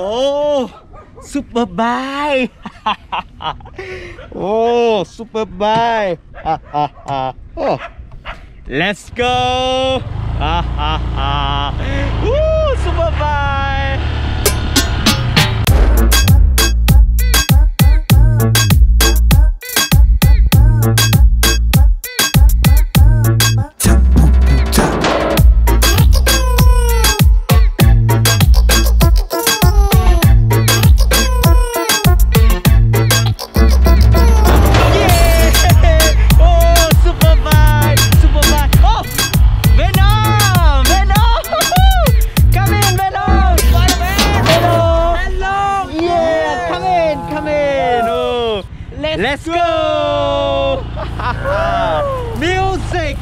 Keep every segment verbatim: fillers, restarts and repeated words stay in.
Oh, super bike. Oh, super bike. Oh, let's go. Woo, super bike. Let's go! Music!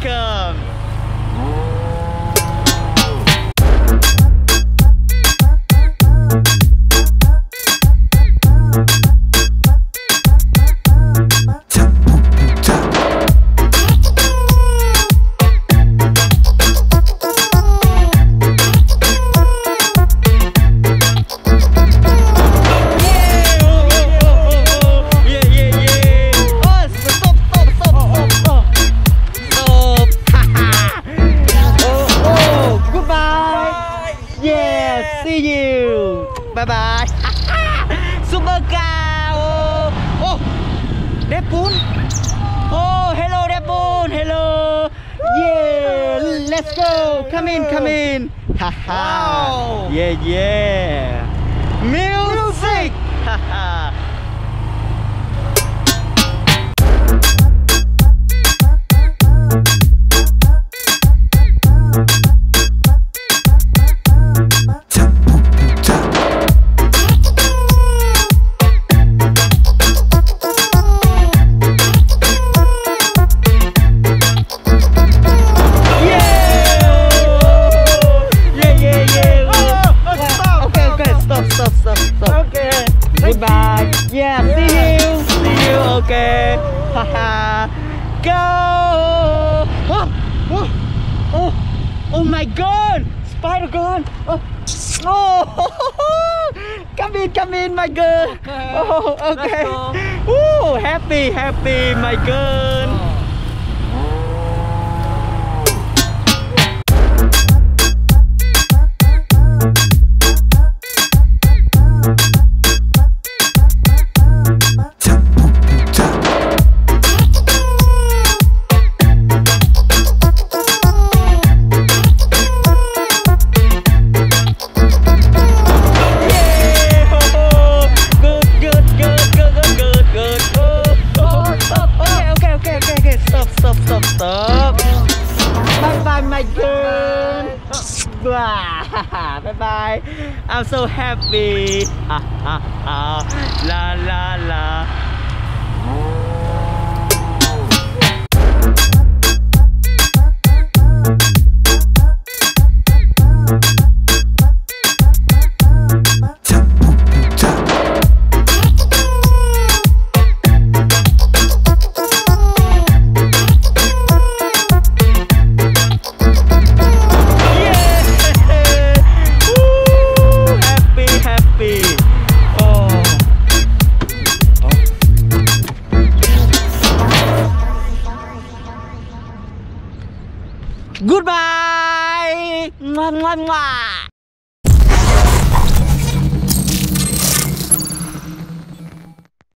See you. Bye bye. Super car. Oh, oh, Deadpool. Oh, hello Deadpool. Hello. Yeah. Let's go. Come in. Come in. Wow. Yeah, yeah. Music. Haha. Goodbye. Yeah, see you. See you. Okay. Haha. Go. Oh, oh, oh, oh my God. Spider gone. Oh, oh. Come in, come in, my girl. Okay. Oh, okay. Let's go. Ooh, happy, happy, my girl. Bye bye, my girl. Bye bye. I'm so happy. La la la. Goodbye. Mwah, mwah, mwah.